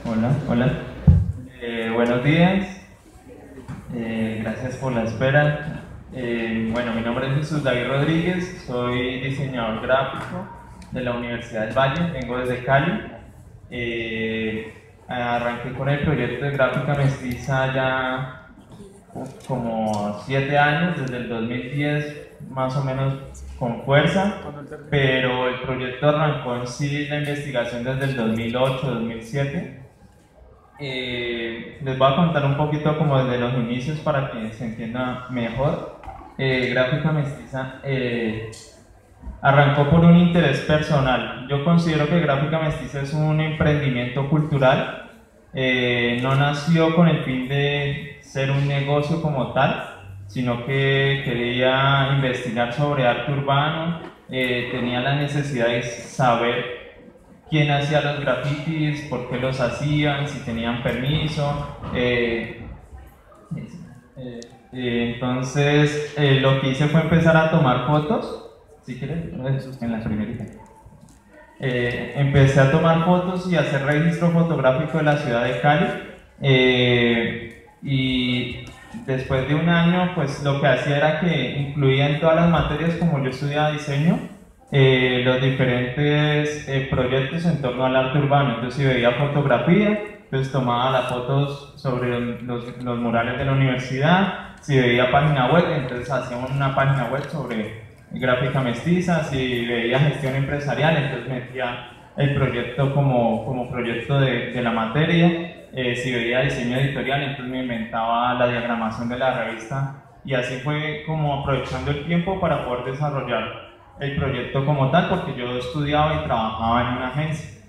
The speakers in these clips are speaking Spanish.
Hola, hola. Buenos días. Gracias por la espera. Bueno, mi nombre es Jesús David Rodríguez, soy diseñador gráfico de la Universidad del Valle, vengo desde Cali. Arranqué con el proyecto de gráfica mestiza ya como 7 años, desde el 2010 más o menos con fuerza, pero el proyecto arrancó en sí la investigación desde el 2008-2007. Les voy a contar un poquito como desde los inicios para que se entienda mejor. Gráfica Mestiza arrancó por un interés personal. Yo considero que Gráfica Mestiza es un emprendimiento cultural. No nació con el fin de ser un negocio como tal, sino que quería investigar sobre arte urbano. Tenía la necesidad de saber quién hacía los grafitis, por qué los hacían, si tenían permiso. Entonces, lo que hice fue empezar a tomar fotos. Si quieres, en la primerita. Empecé a tomar fotos y a hacer registro fotográfico de la ciudad de Cali. Y después de un año, pues lo que hacía era que incluía en todas las materias, como yo estudiaba diseño, los diferentes proyectos en torno al arte urbano. Entonces, si veía fotografía, entonces tomaba las fotos sobre los murales de la universidad. Si veía página web, entonces hacíamos una página web sobre gráfica mestiza. Si veía gestión empresarial, entonces metía el proyecto como proyecto de la materia. Si veía diseño editorial, entonces me inventaba la diagramación de la revista, y así fue como aprovechando el tiempo para poder desarrollar el proyecto como tal, porque yo estudiaba y trabajaba en una agencia.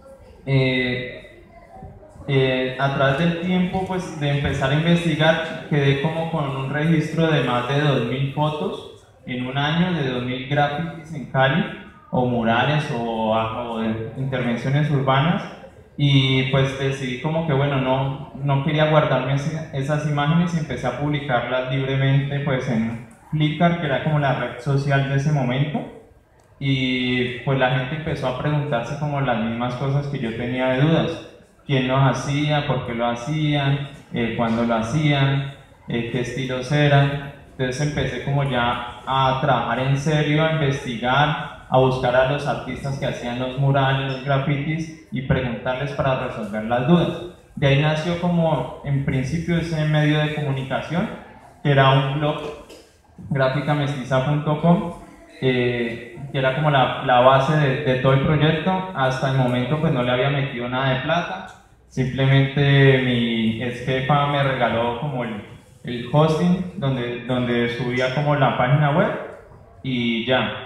A través del tiempo, pues de empezar a investigar, quedé como con un registro de más de 2000 fotos en un año, de 2000 grafitis en Cali, o murales o de intervenciones urbanas. Y pues decidí como que bueno, no quería guardarme esas imágenes, y empecé a publicarlas libremente pues en Flickr, que era como la red social de ese momento. Y pues la gente empezó a preguntarse como las mismas cosas que yo tenía de dudas: quién los hacía, por qué lo hacían, cuándo lo hacían, qué estilos eran. Entonces empecé como ya a trabajar en serio, a investigar, a buscar a los artistas que hacían los murales, los grafitis, y preguntarles para resolver las dudas. De ahí nació como en principio ese medio de comunicación, que era un blog, graficamestiza.com, que era como la base de todo el proyecto. Hasta el momento pues no le había metido nada de plata, simplemente mi ex jefa me regaló como el hosting donde subía como la página web, y ya.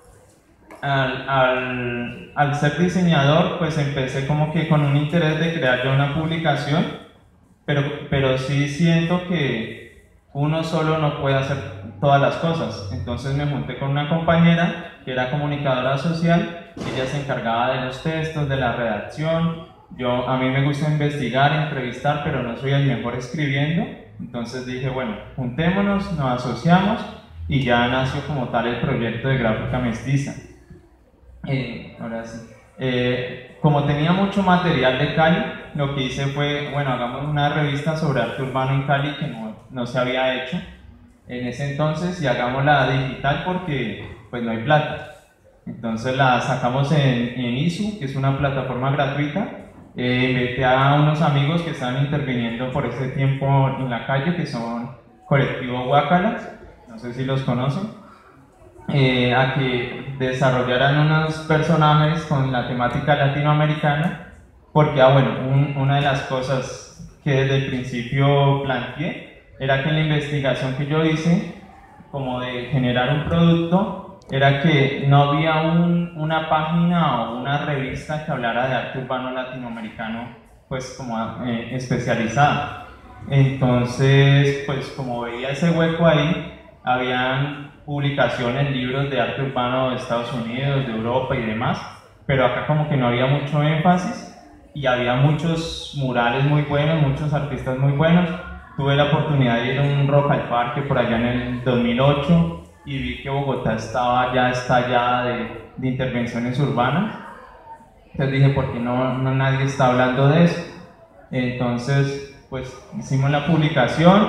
Al ser diseñador, pues empecé como que con un interés de crear ya una publicación, pero sí siento que uno solo no puede hacer todas las cosas. Entonces me junté con una compañera que era comunicadora social. Ella se encargaba de los textos, de la redacción. A mí me gusta investigar, entrevistar, pero no soy el mejor escribiendo. Entonces dije, bueno, juntémonos, nos asociamos, y ya nació como tal el proyecto de Gráfica Mestiza. Ahora sí. Como tenía mucho material de Cali, lo que hice fue, bueno, hagamos una revista sobre arte urbano en Cali, que no se había hecho en ese entonces, y hagámosla digital porque pues no hay plata. Entonces la sacamos en ISU, que es una plataforma gratuita. Invité a unos amigos que estaban interviniendo por ese tiempo en la calle, que son Colectivo Guácalas, no sé si los conocen. A que desarrollaran unos personajes con la temática latinoamericana, porque bueno, una de las cosas que desde el principio planteé era que en la investigación que yo hice, como de generar un producto, era que no había una página o una revista que hablara de arte urbano latinoamericano, pues como especializada. Entonces, pues como veía ese hueco ahí, habían publicaciones, libros de arte urbano de Estados Unidos, de Europa y demás, pero acá como que no había mucho énfasis, y había muchos murales muy buenos, muchos artistas muy buenos. Tuve la oportunidad de ir a un Rock al Parque por allá en el 2008, y vi que Bogotá estaba ya estallada de intervenciones urbanas. Entonces dije, ¿por qué no nadie está hablando de eso? Entonces, pues hicimos la publicación,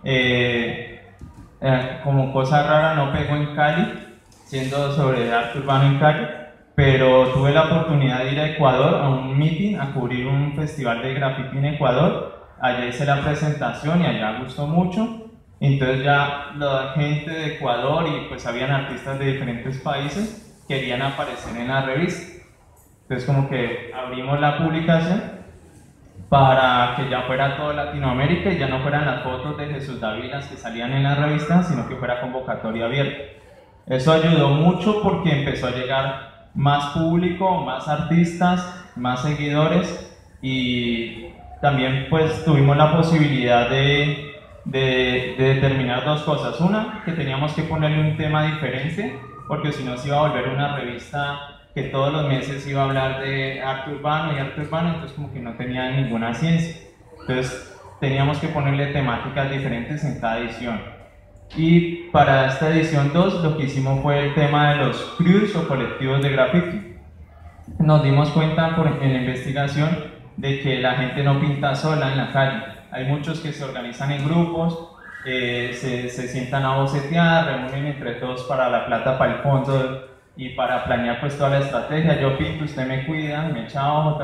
como cosa rara no pegó en Cali, siendo sobre arte urbano en Cali, pero tuve la oportunidad de ir a Ecuador a un meeting, a cubrir un festival de graffiti en Ecuador. Allá hice la presentación y allá gustó mucho. Entonces ya la gente de Ecuador y pues habían artistas de diferentes países querían aparecer en la revista. Entonces como que abrimos la publicación para que ya fuera toda Latinoamérica y ya no fueran las fotos de Jesús Dávila que salían en la revista, sino que fuera convocatoria abierta. Eso ayudó mucho porque empezó a llegar más público, más artistas, más seguidores, y también pues tuvimos la posibilidad de determinar dos cosas. Una, que teníamos que ponerle un tema diferente, porque si no se iba a volver una revista que todos los meses iba a hablar de arte urbano y arte urbano, entonces como que no tenía ninguna ciencia. Entonces teníamos que ponerle temáticas diferentes en cada edición. Y para esta edición 2 lo que hicimos fue el tema de los crews o colectivos de graffiti. Nos dimos cuenta en la investigación de que la gente no pinta sola en la calle. Hay muchos que se organizan en grupos, se sientan a bocetear, reúnen entre todos para la plata, para el fondo y para planear pues toda la estrategia. Yo pinto, usted me cuida, me echa ojo,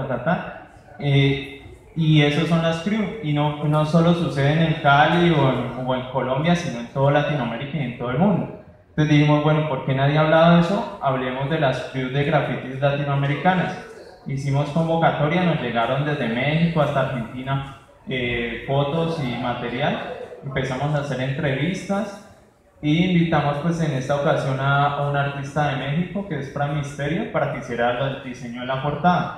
y esos son las crew, y no solo suceden en Cali o en Colombia, sino en toda Latinoamérica y en todo el mundo. Entonces dijimos, bueno, ¿por qué nadie ha hablado de eso? Hablemos de las crews de grafitis latinoamericanas. Hicimos convocatoria, nos llegaron desde México hasta Argentina fotos y material. Empezamos a hacer entrevistas y invitamos pues en esta ocasión a un artista de México que es Fran Misterio para que hiciera el diseño de la portada.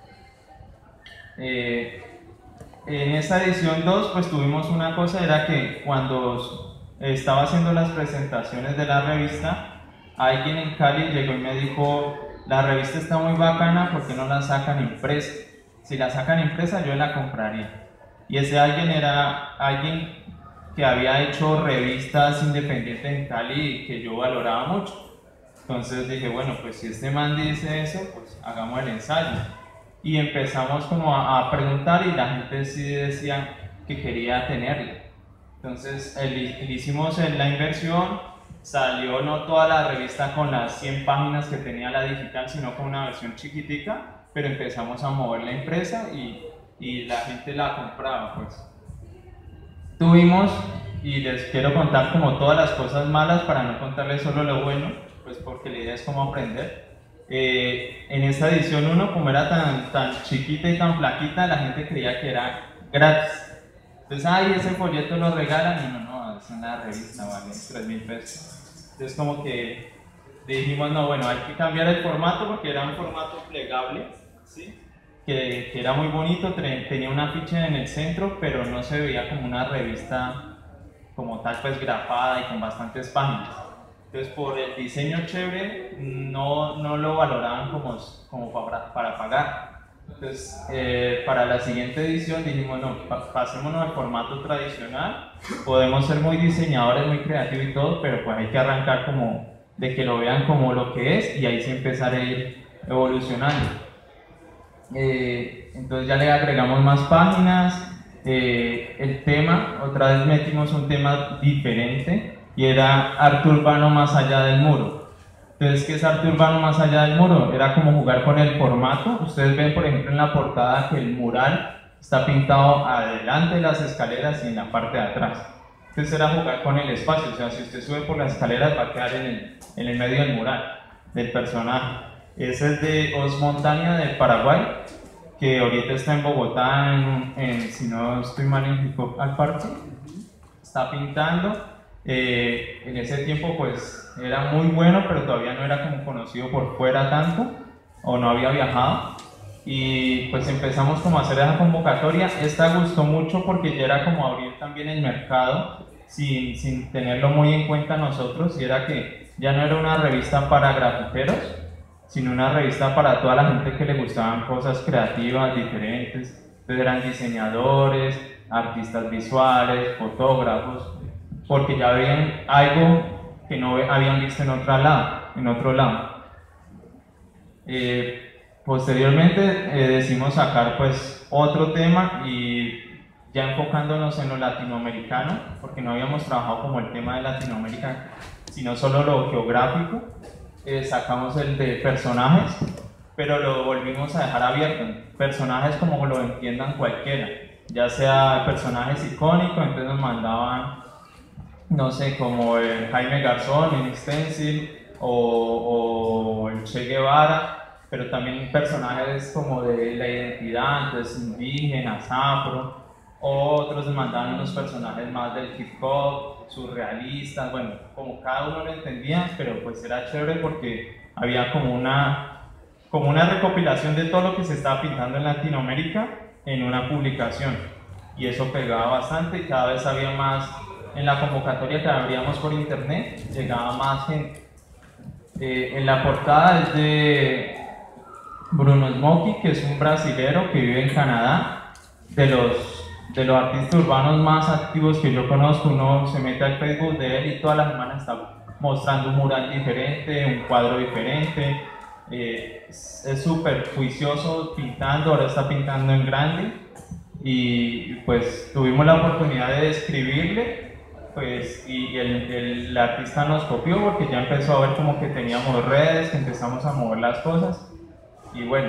En esta edición 2 pues tuvimos una cosa, era que cuando estaba haciendo las presentaciones de la revista, alguien en Cali llegó y me dijo: la revista está muy bacana, ¿por qué no la sacan impresa? Si la sacan impresa yo la compraría. Y ese alguien era alguien que había hecho revistas independientes en Cali y que yo valoraba mucho. Entonces dije, bueno, pues si este man dice eso, pues hagamos el ensayo. Y empezamos como a preguntar, y la gente sí decía que quería tenerla. Entonces hicimos la inversión, salió no toda la revista con las 100 páginas que tenía la digital, sino con una versión chiquitica, pero empezamos a mover la impresa y la gente la compraba pues. Tuvimos, y les quiero contar como todas las cosas malas para no contarles solo lo bueno, pues porque la idea es como aprender. En esta edición 1, como era tan chiquita y tan flaquita, la gente creía que era gratis. Entonces, ay, ese folleto lo regalan, y no, es una revista, vale 3.000 pesos. Entonces como que dijimos, no, bueno, hay que cambiar el formato, porque era un formato plegable, ¿sí? Que era muy bonito, tenía una ficha en el centro, pero no se veía como una revista como tal, pues grafada y con bastantes páginas. Entonces por el diseño chévere no lo valoraban como para pagar. Entonces para la siguiente edición dijimos, no, pasémonos al formato tradicional. Podemos ser muy diseñadores, muy creativos y todo, pero pues hay que arrancar como de que lo vean como lo que es, y ahí sí empezar a ir evolucionando. Entonces ya le agregamos más páginas. El tema, otra vez metimos un tema diferente, y era arte urbano más allá del muro. Entonces, ¿qué es arte urbano más allá del muro? Era como jugar con el formato. Ustedes ven, por ejemplo, en la portada que el mural está pintado adelante de las escaleras y en la parte de atrás. Entonces era jugar con el espacio, o sea, si usted sube por las escaleras va a quedar en el medio del mural, del personaje. Ese es de Osmontaña del Paraguay, que ahorita está en Bogotá, si no estoy mal, en Hip Hop al Parque. Está pintando. En ese tiempo pues era muy bueno, pero todavía no era como conocido por fuera tanto, o no había viajado, y pues empezamos como a hacer esa convocatoria. Esta gustó mucho porque ya era como abrir también el mercado sin tenerlo muy en cuenta nosotros, y era que ya no era una revista para grafiteros, sino una revista para toda la gente que le gustaban cosas creativas, diferentes. Entonces eran diseñadores, artistas visuales, fotógrafos, porque ya veían algo que no habían visto en otro lado. Posteriormente decidimos sacar pues otro tema y ya enfocándonos en lo latinoamericano, porque no habíamos trabajado como el tema de Latinoamérica, sino solo lo geográfico. Sacamos el de personajes, pero lo volvimos a dejar abierto. Personajes como lo entiendan cualquiera, ya sea personajes icónicos, entonces nos mandaban, no sé, como el Jaime Garzón en Stencil o el Che Guevara, pero también personajes como de la identidad, entonces indígenas, afro, otros mandaban unos personajes más del hip hop, surrealistas, bueno, como cada uno lo entendía, pero pues era chévere porque había como una recopilación de todo lo que se estaba pintando en Latinoamérica en una publicación, y eso pegaba bastante y cada vez había más. En la convocatoria que abríamos por internet llegaba más gente. En la portada es de Bruno Smokey, que es un brasilero que vive en Canadá. De los artistas urbanos más activos que yo conozco, uno se mete al Facebook de él y todas las semanas está mostrando un mural diferente, un cuadro diferente. Es súper juicioso pintando, ahora está pintando en grande. Y pues tuvimos la oportunidad de escribirle, pues, y el artista nos copió porque ya empezó a ver como que teníamos redes, que empezamos a mover las cosas. Y bueno,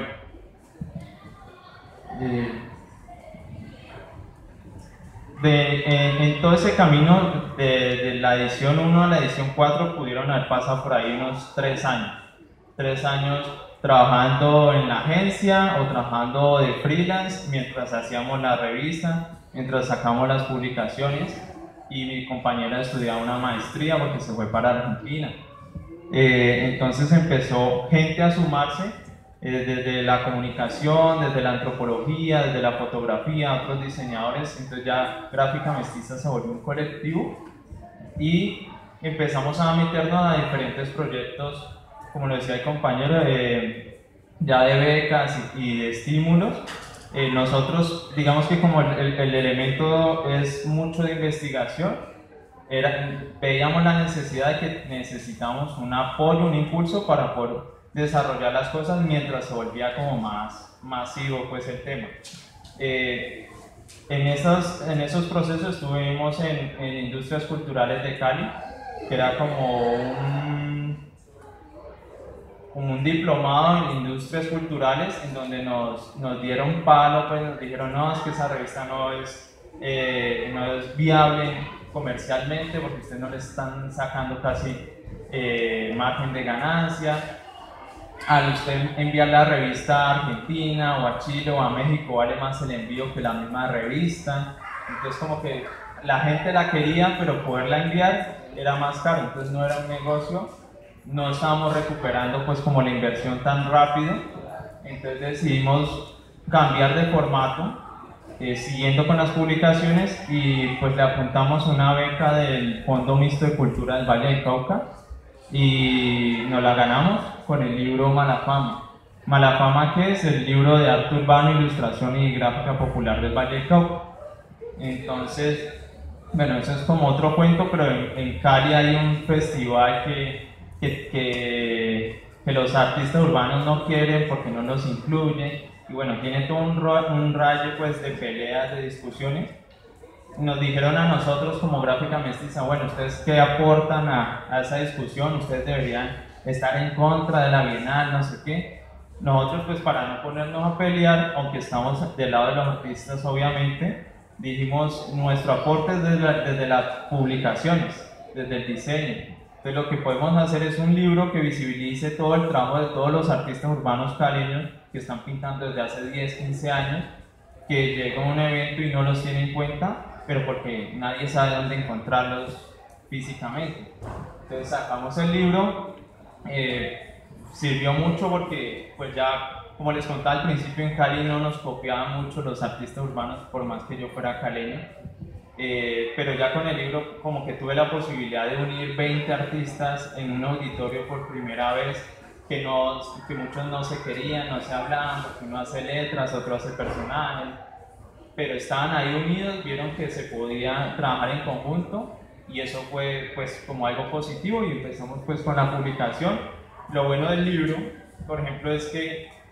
en todo ese camino de la edición 1 a la edición 4 pudieron haber pasado por ahí unos 3 años. 3 años trabajando en la agencia o trabajando de freelance mientras hacíamos la revista, mientras sacamos las publicaciones, y mi compañera estudiaba una maestría porque se fue para Argentina. Entonces empezó gente a sumarse, desde la comunicación, desde la antropología, desde la fotografía, otros diseñadores. Entonces ya Gráfica Mestiza se volvió un colectivo y empezamos a meternos a diferentes proyectos, como lo decía el compañero, ya de becas y de estímulos. Nosotros, digamos que como el elemento es mucho de investigación, veíamos la necesidad de que necesitamos un apoyo, un impulso para poder desarrollar las cosas mientras se volvía como más masivo pues el tema. En esos procesos estuvimos en Industrias Culturales de Cali, que era como un diplomado en industrias culturales, en donde nos dieron palo, pues nos dijeron, no, es que esa revista no es viable comercialmente porque ustedes no le están sacando casi margen de ganancia. Al usted enviar la revista a Argentina o a Chile o a México vale más el envío que la misma revista. Entonces como que la gente la quería, pero poderla enviar era más caro, entonces no era un negocio. No estábamos recuperando pues como la inversión tan rápido, entonces decidimos cambiar de formato, siguiendo con las publicaciones, y pues le apuntamos una beca del Fondo Mixto de Cultura del Valle del Cauca y nos la ganamos con el libro Mala Fama. Mala Fama, que es el libro de arte urbano, ilustración y gráfica popular del Valle del Cauca. Entonces, bueno, eso es como otro cuento, pero en Cali hay un festival que los artistas urbanos no quieren porque no los incluyen, y bueno, tiene todo un rayo pues de peleas, de discusiones. Nos dijeron a nosotros como Gráfica Mestiza, bueno, ¿ustedes qué aportan a esa discusión? Ustedes deberían estar en contra de la Bienal, no sé qué. Nosotros, pues para no ponernos a pelear, aunque estamos del lado de los artistas obviamente, dijimos nuestro aporte es desde las publicaciones, desde el diseño. Entonces lo que podemos hacer es un libro que visibilice todo el trabajo de todos los artistas urbanos caleños que están pintando desde hace 10, 15 años, que llega a un evento y no los tiene en cuenta, pero porque nadie sabe dónde encontrarlos físicamente. Entonces sacamos el libro, sirvió mucho porque pues ya, como les contaba al principio, en Cali no nos copiaban mucho los artistas urbanos, por más que yo fuera caleño. Pero ya con el libro como que tuve la posibilidad de unir 20 artistas en un auditorio por primera vez, que muchos no se querían, no se hablaban, porque uno hace letras, otro hace personajes, pero estaban ahí unidos, vieron que se podía trabajar en conjunto, y eso fue pues como algo positivo, y empezamos pues con la publicación. Lo bueno del libro, por ejemplo, es que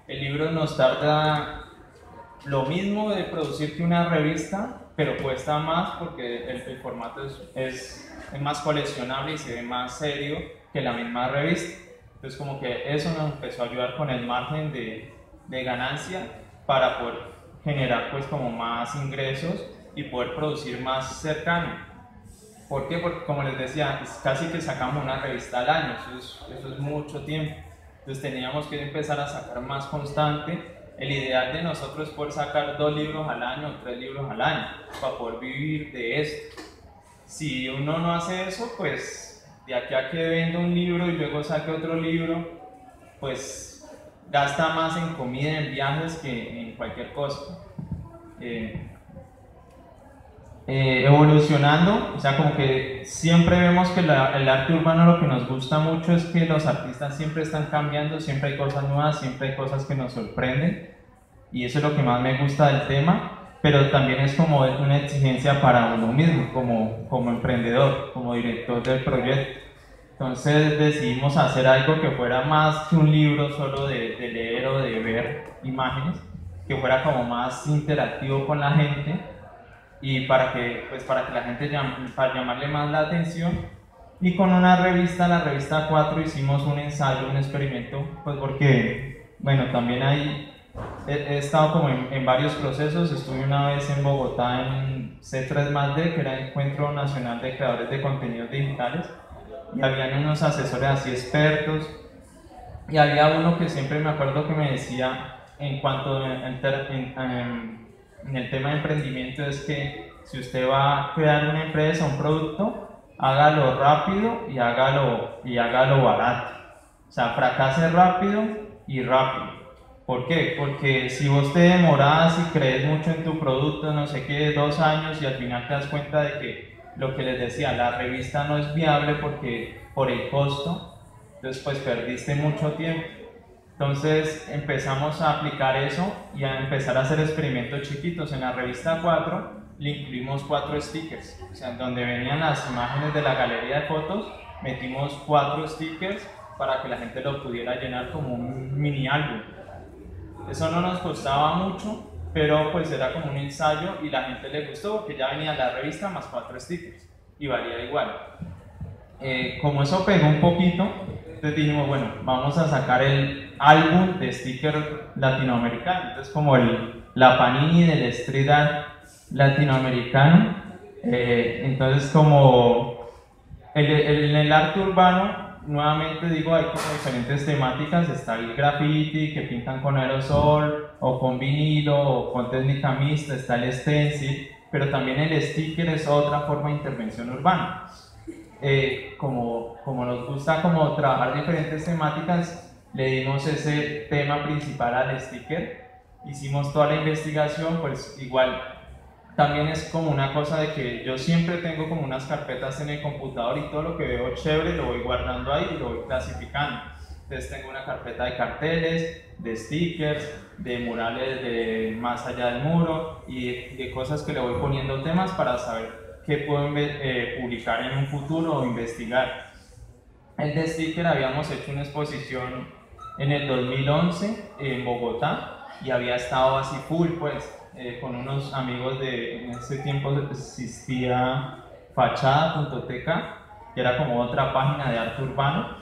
el libro nos tarda lo mismo de producir que una revista, pero cuesta más porque el formato es más coleccionable y se ve más serio que la misma revista. Entonces como que eso nos empezó a ayudar con el margen de ganancia para poder generar pues como más ingresos y poder producir más cercano. ¿Por qué? Porque como les decía, casi que sacamos una revista al año, eso es mucho tiempo. Entonces teníamos que empezar a sacar más constante. El ideal de nosotros es poder sacar 2 libros al año o 3 libros al año para poder vivir de esto. Si uno no hace eso, pues de aquí a que venda un libro y luego saque otro libro, pues gasta más en comida, en viajes que en cualquier cosa. Evolucionando, o sea, como que siempre vemos que el arte urbano lo que nos gusta mucho es que los artistas siempre están cambiando, siempre hay cosas nuevas, siempre hay cosas que nos sorprenden y eso es lo que más me gusta del tema, pero también es como una exigencia para uno mismo, como emprendedor, como director del proyecto. Entonces decidimos hacer algo que fuera más que un libro solo de leer o de ver imágenes, que fuera como más interactivo con la gente y para que la gente para llamarle más la atención. Y con una revista, la revista 4, hicimos un ensayo, un experimento, pues porque, bueno, también he estado como en varios procesos. Estuve una vez en Bogotá en C3+D, que era el Encuentro Nacional de Creadores de Contenidos Digitales, y habían unos asesores así expertos, y había uno que siempre me acuerdo que me decía, en cuanto en el tema de emprendimiento, es que si usted va a crear una empresa, un producto, hágalo rápido y hágalo barato. O sea, fracase rápido y rápido. ¿Por qué? Porque si vos te demoras y crees mucho en tu producto, no sé qué, 2 años y al final te das cuenta de que lo que les decía, la revista no es viable por el costo, entonces pues perdiste mucho tiempo. Entonces empezamos a aplicar eso y a empezar a hacer experimentos chiquitos. En la revista 4 le incluimos 4 stickers, o sea, donde venían las imágenes de la galería de fotos, metimos 4 stickers para que la gente lo pudiera llenar como un mini álbum. Eso no nos costaba mucho, pero pues era como un ensayo y la gente le gustó porque ya venía la revista más 4 stickers y valía igual. Como eso pegó un poquito, entonces dijimos, bueno, vamos a sacar el álbum de sticker latinoamericano. Entonces como la Panini del street art latinoamericano. Entonces como en el arte urbano, nuevamente digo, hay como diferentes temáticas. Está el graffiti que pintan con aerosol o con vinilo o con técnica mixta, está el stencil, pero también el sticker es otra forma de intervención urbana. Como nos gusta como trabajar diferentes temáticas, le dimos ese tema principal al sticker, hicimos toda la investigación. Pues igual también es como una cosa de que yo siempre tengo como unas carpetas en el computador y todo lo que veo chévere lo voy guardando ahí y lo voy clasificando. Entonces tengo una carpeta de carteles, de stickers, de murales de más allá del muro y de cosas que le voy poniendo temas para saber qué puedo publicar en un futuro o investigar. El de sticker habíamos hecho una exposición en el 2011 en Bogotá y había estado así full, pues, con unos amigos en ese tiempo existía fachada.tk, que era como otra página de arte urbano,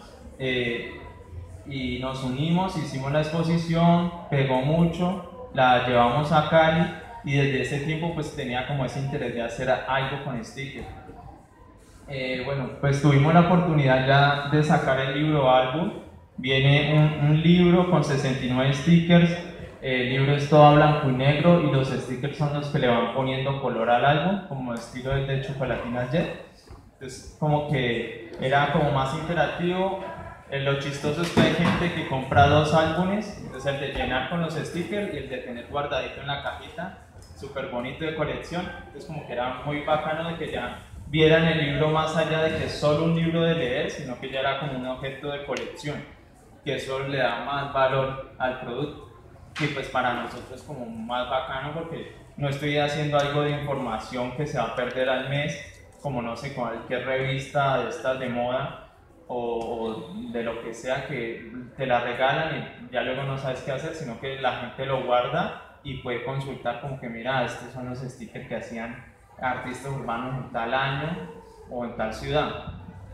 y nos unimos, hicimos la exposición, pegó mucho, la llevamos a Cali y desde ese tiempo pues tenía como ese interés de hacer algo con stickers. Bueno, pues tuvimos la oportunidad ya de sacar el libro álbum. Viene un libro con 69 stickers. El libro es todo blanco y negro y los stickers son los que le van poniendo color al álbum, como estilo de Chocolatinas Jet. Entonces como que era como más interactivo. Lo chistoso es que hay gente que compra 2 álbumes, entonces el de llenar con los stickers y el de tener guardadito en la cajita, súper bonito de colección. Entonces como que era muy bacano de que ya vieran el libro más allá de que es solo un libro de leer, sino que ya era como un objeto de colección, que eso le da más valor al producto. Y pues para nosotros es como más bacano porque no estoy haciendo algo de información que se va a perder al mes, como no sé, cualquier revista de estas de moda o de lo que sea que te la regalan y ya luego no sabes qué hacer, sino que la gente lo guarda y puede consultar como que mira, estos son los stickers que hacían artistas urbanos en tal año o en tal ciudad.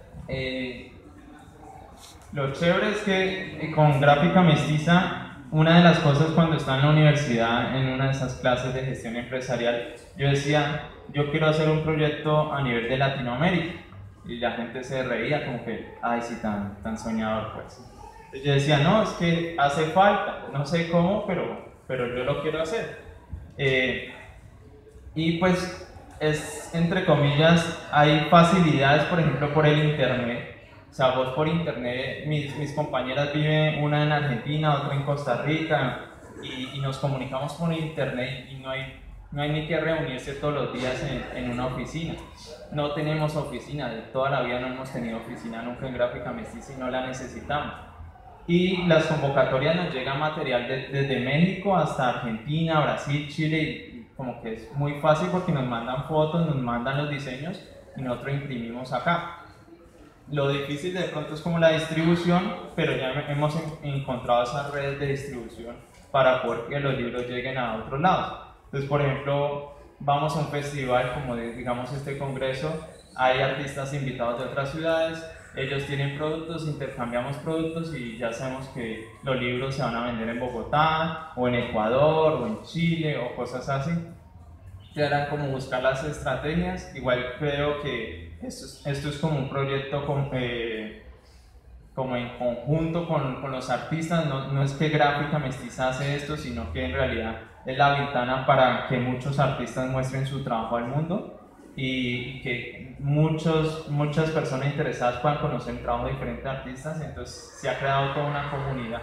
Lo chévere es que con Gráfica Mestiza, una de las cosas cuando estaba en la universidad, en una de esas clases de gestión empresarial, yo decía, yo quiero hacer un proyecto a nivel de Latinoamérica. Y la gente se reía como que, ay, sí, tan soñador, pues. Entonces yo decía, no, es que hace falta, no sé cómo, pero yo lo quiero hacer. Y pues, es, entre comillas, hay facilidades, por ejemplo, por el internet. O sea, vos por internet, mis compañeras viven una en Argentina, otra en Costa Rica, y nos comunicamos por internet y no hay ni que reunirse todos los días en una oficina. No tenemos oficina, de toda la vida no hemos tenido oficina nunca en Gráfica Mestiza y no la necesitamos. Y las convocatorias nos llega material desde México hasta Argentina, Brasil, Chile, y como que es muy fácil porque nos mandan fotos, nos mandan los diseños y nosotros imprimimos acá. Lo difícil de pronto es como la distribución, pero ya hemos encontrado esas redes de distribución para poder que los libros lleguen a otros lados. Entonces, por ejemplo, vamos a un festival como digamos este congreso, hay artistas invitados de otras ciudades, ellos tienen productos, intercambiamos productos y ya sabemos que los libros se van a vender en Bogotá, o en Ecuador, o en Chile, o cosas así. Que eran como buscar las estrategias. Igual creo que esto es como un proyecto como en conjunto con los artistas, no es que Gráfica Mestiza hace esto, sino que en realidad es la ventana para que muchos artistas muestren su trabajo al mundo y que muchas personas interesadas puedan conocer el trabajo de diferentes artistas. Entonces se ha creado toda una comunidad.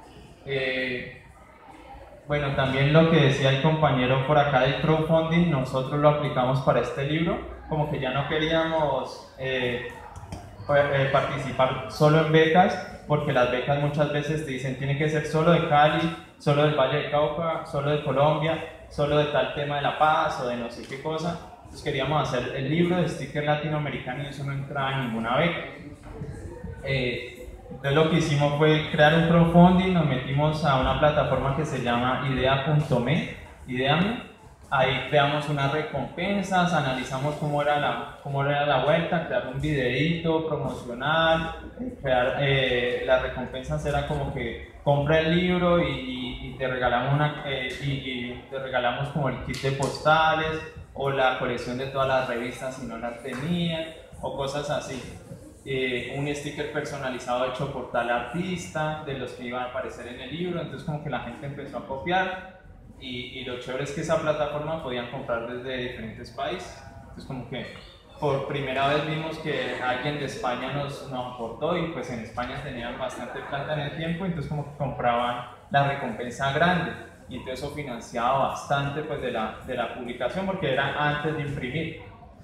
Bueno, también lo que decía el compañero por acá del crowdfunding, nosotros lo aplicamos para este libro, como que ya no queríamos participar solo en becas, porque las becas muchas veces te dicen tiene que ser solo de Cali, solo del Valle del Cauca, solo de Colombia, solo de tal tema de La Paz o de no sé qué cosa. Entonces queríamos hacer el libro de sticker latinoamericano y eso no entraba en ninguna beca. Entonces lo que hicimos fue crear un crowdfunding, nos metimos a una plataforma que se llama idea.me, ahí creamos unas recompensas, analizamos cómo era la vuelta, crear un videíto promocional, las recompensas eran como que compra el libro y te regalamos te regalamos como el kit de postales o la colección de todas las revistas si no las tenían o cosas así. Un sticker personalizado hecho por tal artista, de los que iban a aparecer en el libro, entonces como que la gente empezó a copiar y lo chévere es que esa plataforma podían comprar desde diferentes países, entonces como que por primera vez vimos que alguien de España nos aportó y pues en España tenían bastante plata en el tiempo, entonces como que compraban la recompensa grande y entonces eso financiaba bastante pues de la publicación porque era antes de imprimir.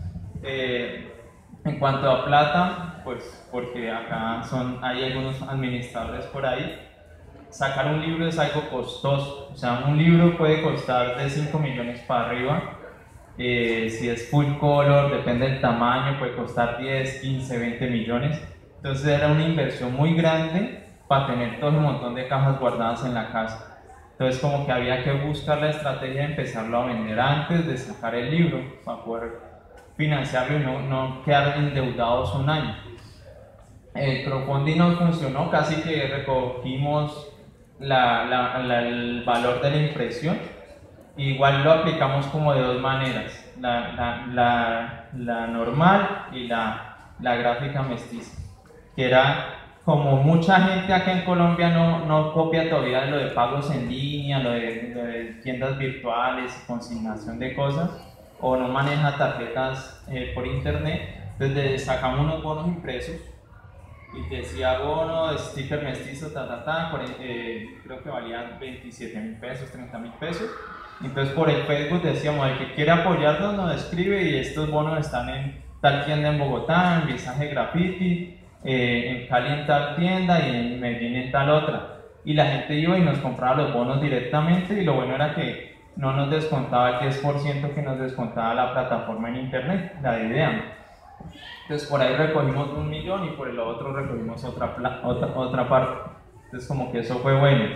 En cuanto a plata, pues porque acá hay algunos administradores por ahí, sacar un libro es algo costoso, o sea, un libro puede costar de 5 millones para arriba, si es full color, depende del tamaño, puede costar 10, 15, 20 millones, entonces era una inversión muy grande para tener todo un montón de cajas guardadas en la casa. Entonces como que había que buscar la estrategia de empezarlo a vender antes de sacar el libro para poder financiarlo y no quedar endeudados un año. El crowdfunding no funcionó, casi que recogimos el valor de la impresión. Igual lo aplicamos como de dos maneras, la normal y la Gráfica Mestiza, que era como mucha gente acá en Colombia no copia todavía lo de pagos en línea, lo de tiendas virtuales, consignación de cosas, o no maneja tarjetas por internet, entonces sacamos unos bonos impresos y decía bono de sticker mestizo, creo que valían 27.000 pesos, 30.000 pesos. Entonces por el Facebook decíamos, el que quiere apoyarnos nos escribe y estos bonos están en tal tienda en Bogotá, en Visaje Graffiti, en Cali en tal tienda y en Medellín en tal otra. Y la gente iba y nos compraba los bonos directamente y lo bueno era que no nos descontaba el 10% que nos descontaba la plataforma en internet, la de Idea. Entonces por ahí recogimos 1 millón y por el otro recogimos otra parte. Entonces como que eso fue bueno.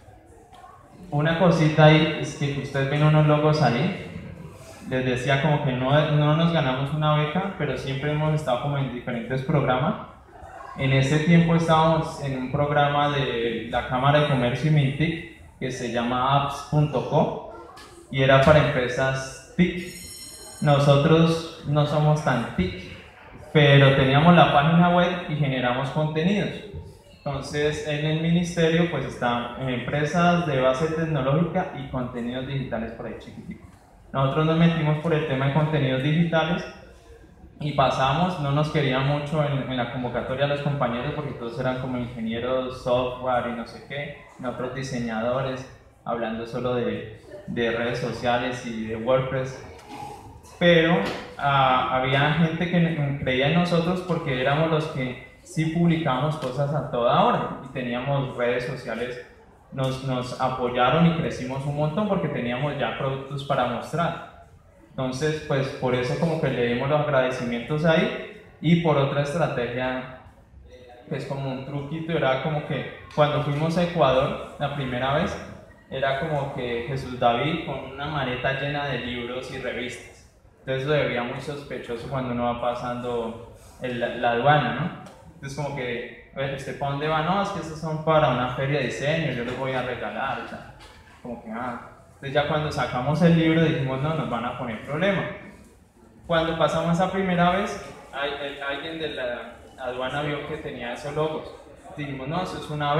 Una cosita ahí es que ustedes ven unos logos ahí. Les decía como que no nos ganamos una beca, pero siempre hemos estado como en diferentes programas. En ese tiempo estábamos en un programa de la Cámara de Comercio y Mintic que se llama apps.co y era para empresas TIC. Nosotros no somos tan TIC, pero teníamos la página web y generamos contenidos. Entonces en el ministerio pues están empresas de base tecnológica y contenidos digitales por ahí chiquitico. Nosotros nos metimos por el tema de contenidos digitales y pasamos, no nos querían mucho en la convocatoria los compañeros porque todos eran como ingenieros software y no sé qué, nosotros diseñadores, hablando solo de redes sociales y de WordPress, pero había gente que creía en nosotros porque éramos los que sí publicábamos cosas a toda hora y teníamos redes sociales. Nos apoyaron y crecimos un montón porque teníamos ya productos para mostrar. Entonces, pues por eso como que le dimos los agradecimientos ahí y por otra estrategia, que es como un truquito, era como que cuando fuimos a Ecuador la primera vez, era como que Jesús David con una maleta llena de libros y revistas. Entonces eso se veía muy sospechoso cuando uno va pasando la aduana, ¿no? Entonces como que, ¿usted para dónde va? No, es que esos son para una feria de diseño, yo los voy a regalar, o sea, como que Entonces ya cuando sacamos el libro dijimos, no, nos van a poner problema. Cuando pasamos esa primera vez, alguien de la aduana vio que tenía esos logos. Dijimos, no, eso es una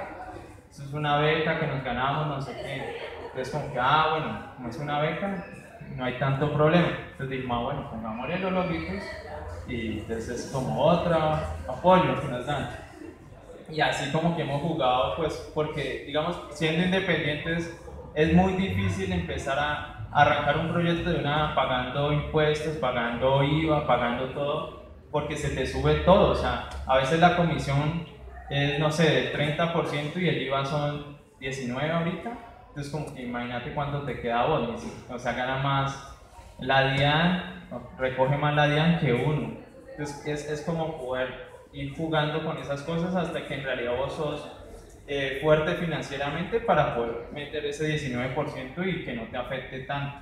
beca que nos ganamos, no sé qué. Entonces como que, bueno, como es una beca, no hay tanto problema. Entonces dijimos, bueno, pongámosle los logitos y entonces es como otro apoyo que nos dan. Y así como que hemos jugado, pues porque digamos, siendo independientes es muy difícil empezar a arrancar un proyecto de pagando impuestos, pagando IVA, pagando todo, porque se te sube todo. O sea, a veces la comisión es, no sé, del 30% y el IVA son 19 ahorita. Entonces como que imagínate cuánto te queda a vos, o sea, gana más la DIAN, recoge más la DIAN que uno. Entonces es como poder ir jugando con esas cosas hasta que en realidad vos sos fuerte financieramente para poder meter ese 19% y que no te afecte tanto.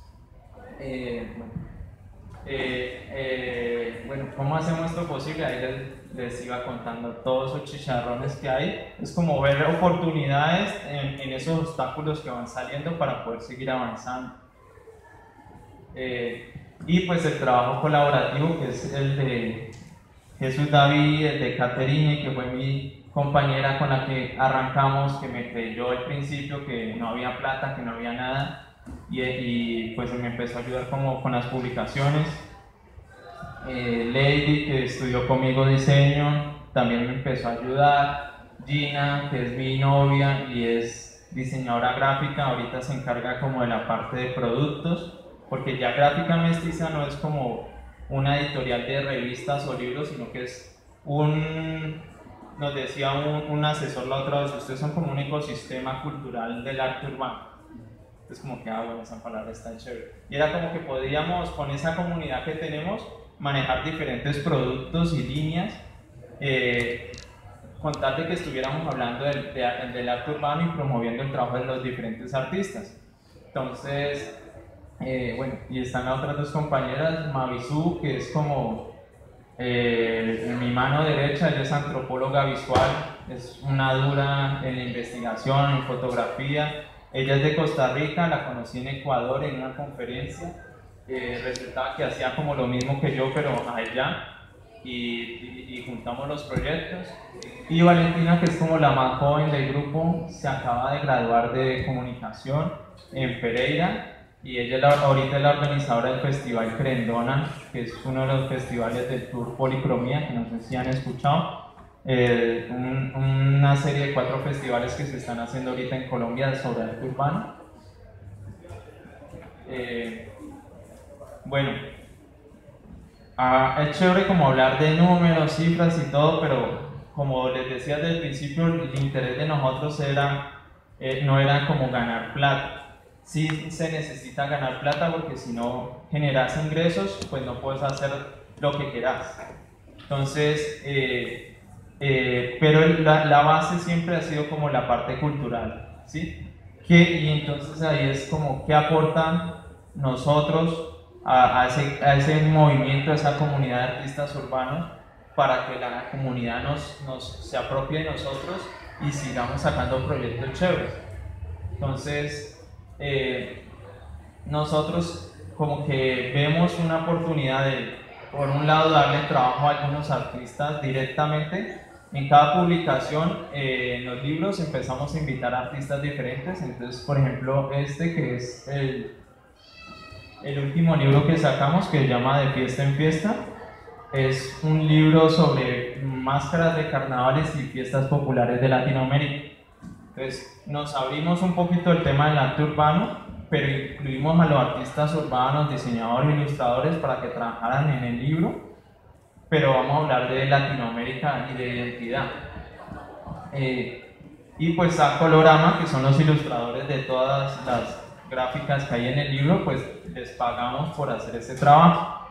Bueno, ¿cómo hacemos esto posible? Ahí les iba contando todos esos chicharrones que hay. Es como ver oportunidades en esos obstáculos que van saliendo para poder seguir avanzando. Y pues el trabajo colaborativo, que es el de Jesús David, el de Caterine, que fue mi compañera con la que arrancamos, que me creyó al principio que no había plata, que no había nada, y pues me empezó a ayudar como con las publicaciones. Lady, que estudió conmigo diseño, también me empezó a ayudar. Gina, que es mi novia y es diseñadora gráfica, ahorita se encarga como de la parte de productos, porque ya Gráfica Mestiza no es como una editorial de revistas o libros, sino que es nos decía un asesor la otra vez, ustedes son como un ecosistema cultural del arte urbano. Entonces como que, bueno, esa palabra está chévere. Y era como que podíamos, con esa comunidad que tenemos, manejar diferentes productos y líneas, contar de que estuviéramos hablando del arte urbano y promoviendo el trabajo de los diferentes artistas. Entonces, bueno, y están las otras dos compañeras, Mavisu, que es como mi mano derecha, ella es antropóloga visual, es una dura en investigación, en fotografía. Ella es de Costa Rica, la conocí en Ecuador en una conferencia. Resultaba que hacía como lo mismo que yo, pero allá, y juntamos los proyectos. Y Valentina, que es como la más joven del grupo, se acaba de graduar de comunicación en Pereira. Y ella ahorita es la organizadora del Festival Crendona, que es uno de los festivales del Tour Policromía, que no sé si han escuchado. Una serie de 4 festivales que se están haciendo ahorita en Colombia sobre arte urbano. Bueno, es chévere como hablar de números, cifras y todo, pero como les decía desde el principio, el interés de nosotros no era como ganar plata. Sí se necesita ganar plata porque si no generas ingresos, pues no puedes hacer lo que quieras. Entonces, pero la base siempre ha sido como la parte cultural, ¿sí? Y entonces ahí es como qué aportan nosotros a ese movimiento, a esa comunidad de artistas urbanos, para que la comunidad se apropie de nosotros y sigamos sacando proyectos chéveres. Entonces, nosotros como que vemos una oportunidad de, por un lado, darle trabajo a algunos artistas directamente. En cada publicación, en los libros, empezamos a invitar a artistas diferentes. Entonces, por ejemplo, este que es el último libro que sacamos, que se llama De Fiesta en Fiesta, es un libro sobre máscaras de carnavales y fiestas populares de Latinoamérica. Entonces, nos abrimos un poquito el tema del arte urbano, pero incluimos a los artistas urbanos, diseñadores, ilustradores para que trabajaran en el libro, pero vamos a hablar de Latinoamérica y de identidad. Y pues a Colorama, que son los ilustradores de todas las gráficas que hay en el libro, pues les pagamos por hacer ese trabajo.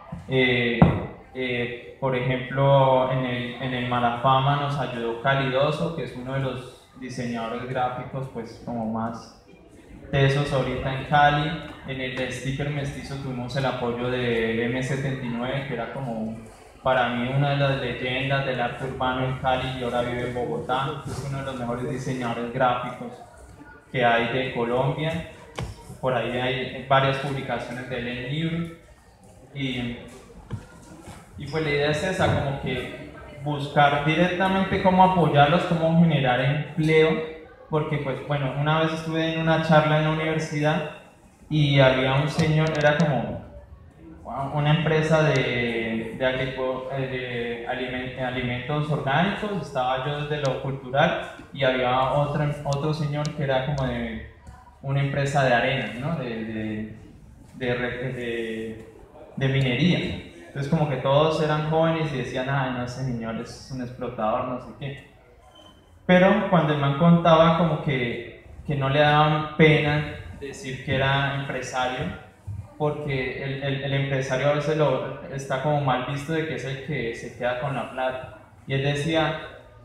Por ejemplo, en el Malafama nos ayudó Calidoso, que es uno de los diseñadores gráficos pues como más tesos ahorita en Cali. En el de Sticker Mestizo tuvimos el apoyo de M79, que era como para mí una de las leyendas del arte urbano en Cali y ahora vive en Bogotá. Es uno de los mejores diseñadores gráficos que hay de Colombia. Por ahí hay varias publicaciones de él en libros. Y pues la idea es esa, como que buscar directamente cómo apoyarlos, cómo generar empleo, porque pues bueno, una vez estuve en una charla en la universidad y había un señor, era como una empresa de alimentos orgánicos, estaba yo desde lo cultural y había otro señor que era como de una empresa de arena, ¿no? de minería. Entonces como que todos eran jóvenes y decían, ay, no, ese señor es un explotador, no sé qué. Pero cuando el man contaba como que no le daban pena decir que era empresario, porque el empresario a veces está como mal visto de que es el que se queda con la plata. Y él decía,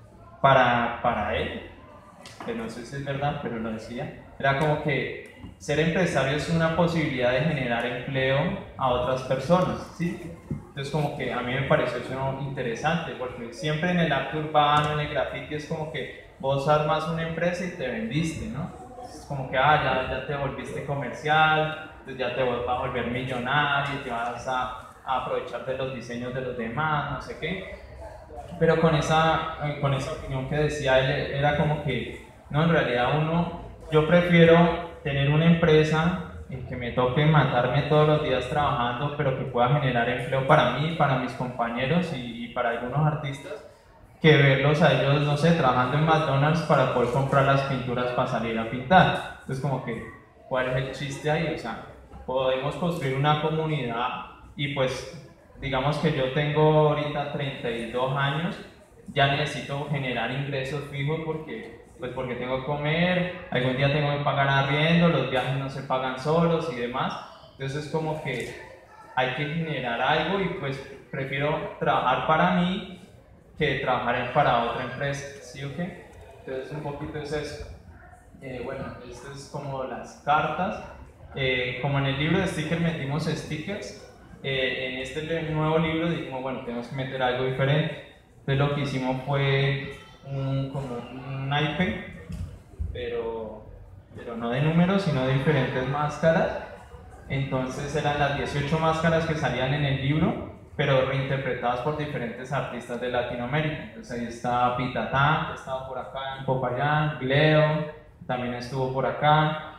para él, que no sé si es verdad, pero lo decía, era como que ser empresario es una posibilidad de generar empleo a otras personas, ¿sí? Entonces como que a mí me pareció eso interesante, porque siempre en el arte urbano, en el graffiti, es como que vos armas una empresa y te vendiste, ¿no? Es como que ya te volviste comercial, entonces ya te vas a volver millonario y te vas a aprovechar de los diseños de los demás, no sé qué. Pero con esa opinión que decía él, era como que, no, en realidad yo prefiero tener una empresa en que me toque matarme todos los días trabajando, pero que pueda generar empleo para mí, para mis compañeros y para algunos artistas, que verlos a ellos, no sé, trabajando en McDonald's para poder comprar las pinturas para salir a pintar. Entonces como que, ¿cuál es el chiste ahí? O sea, podemos construir una comunidad y pues, digamos que yo tengo ahorita 32 años, ya necesito generar ingresos fijos porque tengo que comer, algún día tengo que pagar arriendo, los viajes no se pagan solos y demás. Entonces es como que hay que generar algo y pues prefiero trabajar para mí que trabajar para otra empresa, ¿sí o qué? Entonces un poquito es eso. Bueno, esto es como las cartas. Como en el libro de stickers metimos stickers, en este nuevo libro dijimos, bueno, tenemos que meter algo diferente. Entonces lo que hicimos fue como un naipe, pero no de números, sino de diferentes máscaras. Entonces eran las 18 máscaras que salían en el libro, pero reinterpretadas por diferentes artistas de Latinoamérica. Entonces ahí está Pitatán, que estaba por acá en Popayán, Gleo, también estuvo por acá,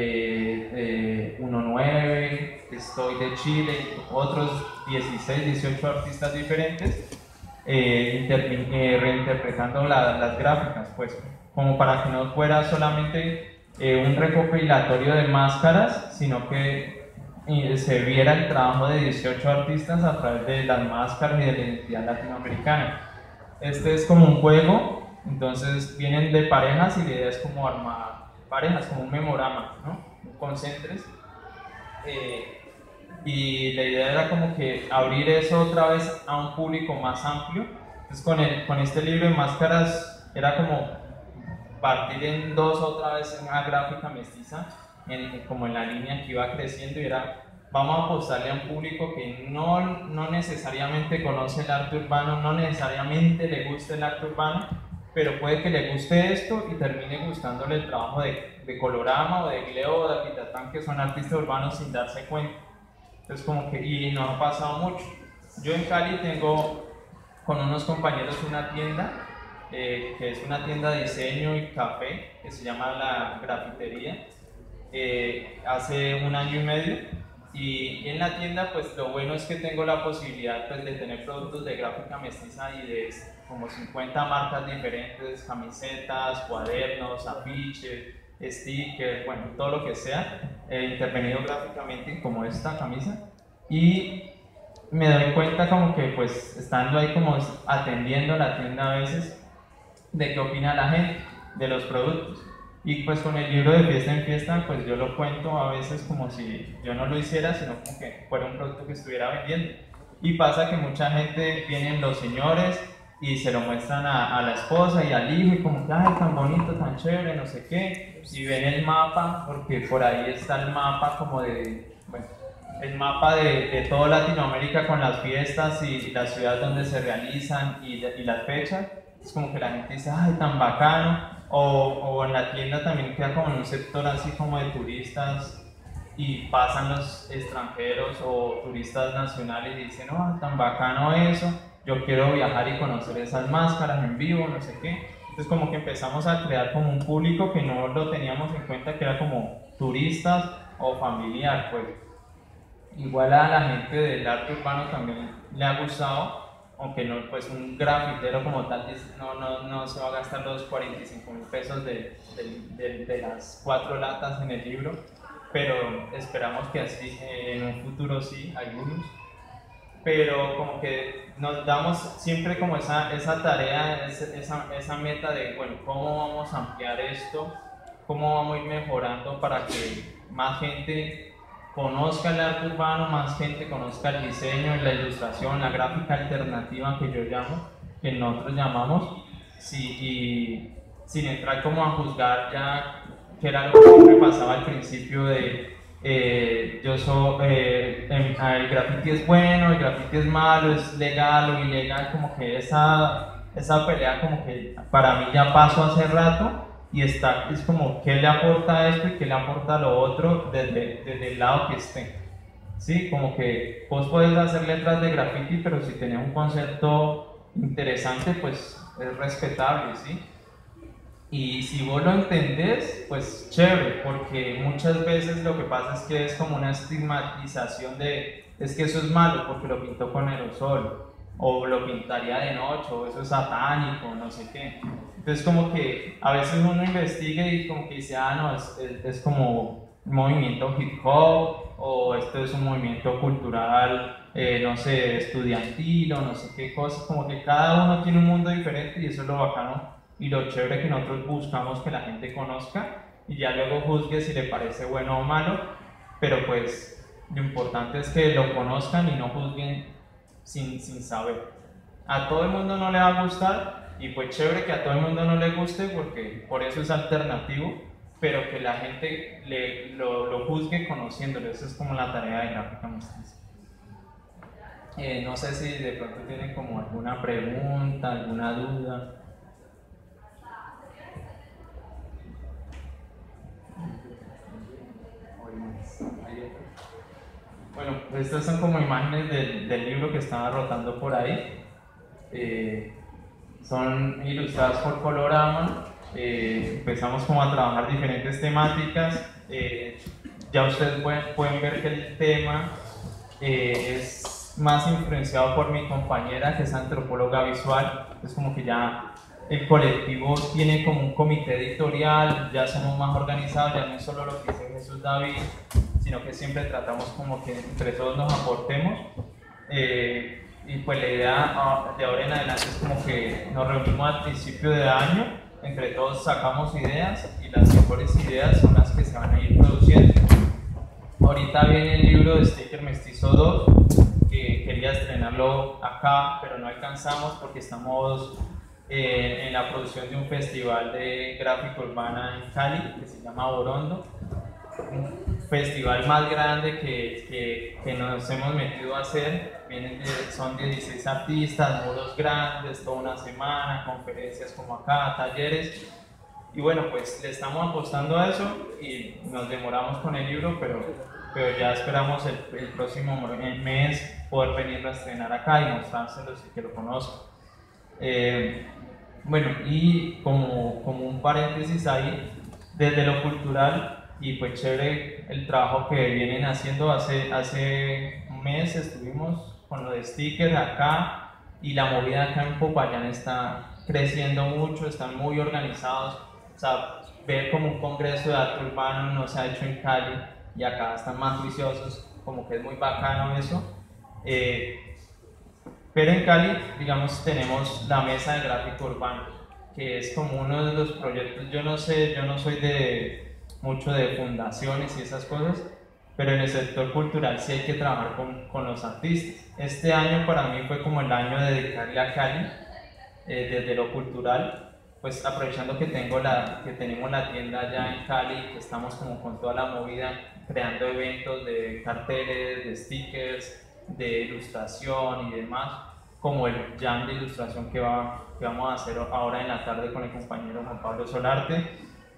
19, Estoy de Chile, otros 16, 18 artistas diferentes. Reinterpretando las gráficas, pues como para que no fuera solamente un recopilatorio de máscaras, sino que se viera el trabajo de 18 artistas a través de las máscaras y de la identidad latinoamericana. Este es como un juego, entonces vienen de parejas y la idea es como armar parejas, como un memorama, ¿no? Concentres. Y la idea era como que abrir eso otra vez a un público más amplio. Entonces con este libro de máscaras era como partir en dos otra vez en una gráfica mestiza, como en la línea que iba creciendo, y era, vamos a apostarle a un público que no necesariamente conoce el arte urbano, no necesariamente le gusta el arte urbano, pero puede que le guste esto y termine gustándole el trabajo de Colorama o de Gleo o de Apitatán, que son artistas urbanos sin darse cuenta. Entonces como que, y nos ha pasado mucho. Yo en Cali tengo con unos compañeros una tienda, que es una tienda de diseño y café, que se llama La Grafitería, hace 1 año y medio, y en la tienda pues lo bueno es que tengo la posibilidad pues, de tener productos de gráfica mestiza y de como 50 marcas diferentes, camisetas, cuadernos, afiches, stickers, bueno, todo lo que sea, intervenido gráficamente como esta camisa, y me doy cuenta como que pues estando ahí como atendiendo la tienda a veces, de qué opina la gente de los productos. Y pues con el libro de Fiesta en Fiesta, pues yo lo cuento a veces como si yo no lo hiciera, sino como que fuera un producto que estuviera vendiendo. Y pasa que mucha gente, vienen los señores y se lo muestran a la esposa y al hijo, y como que, ay, tan bonito, tan chévere, no sé qué, y ven el mapa, porque por ahí está el mapa como de, bueno, el mapa de toda Latinoamérica con las fiestas y las ciudades donde se realizan y las fechas. Es como que la gente dice, ay, tan bacano, o en la tienda también queda como en un sector así como de turistas y pasan los extranjeros o turistas nacionales y dicen, oh, tan bacano eso, yo quiero viajar y conocer esas máscaras en vivo, no sé qué. Entonces como que empezamos a crear como un público que no lo teníamos en cuenta, que era como turistas o familiar, pues. Igual a la gente del arte urbano también le ha gustado, aunque no, pues un grafitero como tal no se va a gastar los 45.000 pesos de las 4 latas en el libro, pero esperamos que así en un futuro sí, algunos. Pero como que nos damos siempre como esa tarea, esa meta de, bueno, ¿cómo vamos a ampliar esto? ¿Cómo vamos a ir mejorando para que más gente conozca el arte urbano, más gente conozca el diseño, la ilustración, la gráfica alternativa que yo llamo, que nosotros llamamos, sí, y sin entrar como a juzgar ya, que era lo que siempre pasaba al principio de el graffiti es bueno, el graffiti es malo, es legal o ilegal, como que esa pelea como que para mí ya pasó hace rato. Y es como qué le aporta esto y qué le aporta lo otro desde el lado que esté. ¿Sí? Como que vos podés hacer letras de graffiti, pero si tenés un concepto interesante, pues es respetable, ¿sí? Y si vos lo entendés, pues chévere, porque muchas veces lo que pasa es que es como una estigmatización de, es que eso es malo porque lo pintó con aerosol, o lo pintaría de noche, o eso es satánico, no sé qué. Entonces como que a veces uno investiga y como que dice, ah, no, es como un movimiento hip hop, o esto es un movimiento cultural, no sé, estudiantil, o no sé qué cosas, como que cada uno tiene un mundo diferente y eso es lo bacano y lo chévere que nosotros buscamos que la gente conozca y ya luego juzgue si le parece bueno o malo, pero pues lo importante es que lo conozcan y no juzguen sin saber. A todo el mundo no le va a gustar, y pues chévere que a todo el mundo no le guste porque por eso es alternativo, pero que la gente lo juzgue conociéndolo. Esa es como la tarea de gráfica mestiza. No sé si de pronto tienen como alguna pregunta, alguna duda. Bueno, estas son como imágenes del libro que estaba rotando por ahí. Son ilustradas por Colorama. Empezamos como a trabajar diferentes temáticas. Ya ustedes pueden ver que el tema es más influenciado por mi compañera, que es antropóloga visual. Es como que ya el colectivo tiene como un comité editorial, ya somos más organizados, ya no es solo lo que dice Jesús David, sino que siempre tratamos como que entre todos nos aportemos. Y pues la idea de ahora en adelante es como que nos reunimos al principio de año, entre todos sacamos ideas y las mejores ideas son las que se van a ir produciendo. Ahorita viene el libro de Sticker Mestizo 2, que quería estrenarlo acá, pero no alcanzamos porque estamos en la producción de un festival de gráfica urbana en Cali que se llama Borondo, un festival más grande que nos hemos metido a hacer. Son 16 artistas, muros grandes, toda una semana, conferencias como acá, talleres, y bueno, pues le estamos apostando a eso y nos demoramos con el libro, pero ya esperamos el próximo mes poder venirlo a estrenar acá y mostrárselos y que lo conozcan. Bueno, y como un paréntesis ahí, desde lo cultural, y pues chévere el trabajo que vienen haciendo. Hace un mes estuvimos con lo de stickers acá, y la movida acá en Popayán está creciendo mucho, están muy organizados. O sea, ver como un congreso de arte urbano no se ha hecho en Cali, y acá están más juiciosos, como que es muy bacano eso. Pero en Cali, digamos, tenemos la Mesa de Gráfico Urbano, que es como uno de los proyectos. Yo no soy mucho de fundaciones y esas cosas, pero en el sector cultural sí hay que trabajar con los artistas. Este año para mí fue como el año de dedicarle a Cali, desde lo cultural, pues aprovechando que tenemos la tienda allá en Cali, que estamos como con toda la movida, creando eventos de carteles, de stickers, de ilustración y demás, como el jam de ilustración que vamos a hacer ahora en la tarde con el compañero Juan Pablo Solarte.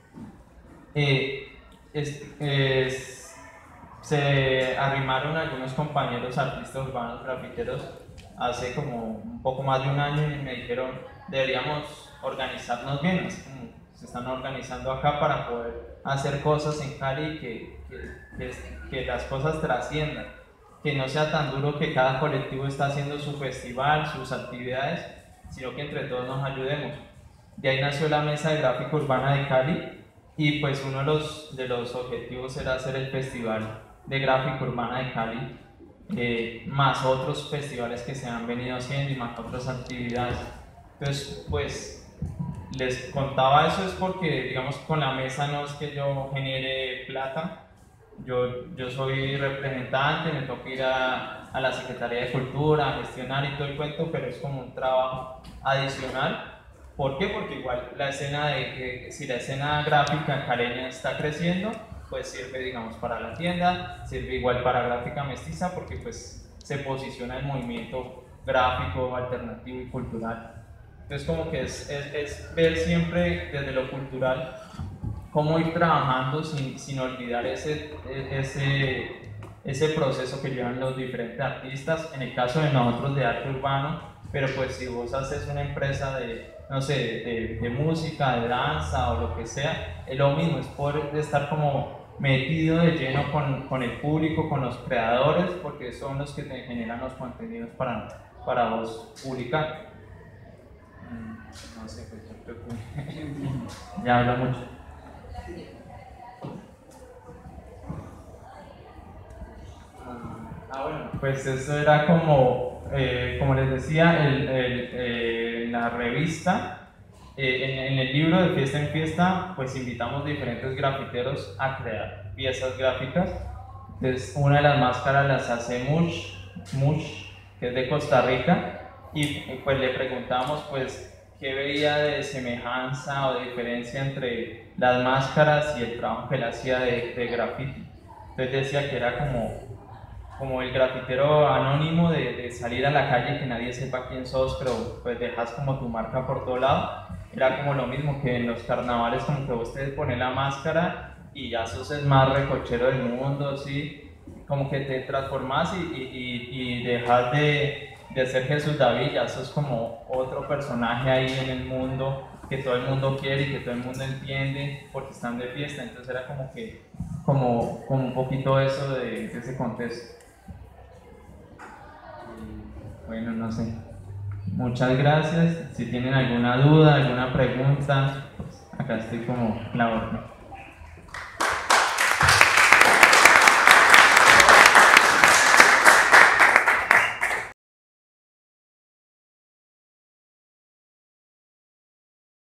Se arrimaron algunos compañeros artistas urbanos grafiteros hace como un poco más de un año y me dijeron deberíamos organizarnos bien, así como se están organizando acá para poder hacer cosas en Cali, que las cosas trasciendan, que no sea tan duro que cada colectivo está haciendo su festival, sus actividades, sino que entre todos nos ayudemos. De ahí nació la Mesa de Gráfica Urbana de Cali, y pues uno de los objetivos era hacer el Festival de Gráfica Urbana de Cali, más otros festivales que se han venido haciendo y más otras actividades. Entonces, pues les contaba eso es porque, digamos, con la mesa no es que yo genere plata. Yo soy representante, me toca ir a la Secretaría de Cultura a gestionar y todo el cuento, pero es como un trabajo adicional. ¿Por qué? Porque igual si la escena gráfica caleña está creciendo, pues sirve, digamos, para la tienda, sirve igual para Gráfica Mestiza, porque pues se posiciona el movimiento gráfico, alternativo y cultural. Entonces como que es ver siempre desde lo cultural cómo ir trabajando sin olvidar ese proceso que llevan los diferentes artistas. En el caso de nosotros de arte urbano, pero pues si vos haces una empresa no sé, de música, de danza o lo que sea, es lo mismo, es poder estar como metido de lleno con el público, con los creadores, porque son los que te generan los contenidos para vos publicar. No sé, pues yo creo que ya hablo mucho. Bueno, pues eso era como les decía, la revista. En el libro de Fiesta en Fiesta, pues invitamos diferentes grafiteros a crear piezas gráficas. Entonces, una de las máscaras las hace Mush, que es de Costa Rica, y pues le preguntamos pues qué veía de semejanza o de diferencia entre las máscaras y el trabajo que él hacía de graffiti. Entonces decía que era como el grafitero anónimo de salir a la calle y que nadie sepa quién sos, pero pues dejas como tu marca por todo lado. Era como lo mismo que en los carnavales, como que vos te pones la máscara y ya sos el más recochero del mundo, ¿sí? Como que te transformas y dejas de ser Jesús David, ya sos como otro personaje ahí en el mundo que todo el mundo quiere y que todo el mundo entiende porque están de fiesta. Entonces era como un poquito eso de ese contexto. Bueno, no sé. Muchas gracias. Si tienen alguna duda, alguna pregunta, pues acá estoy como la orden.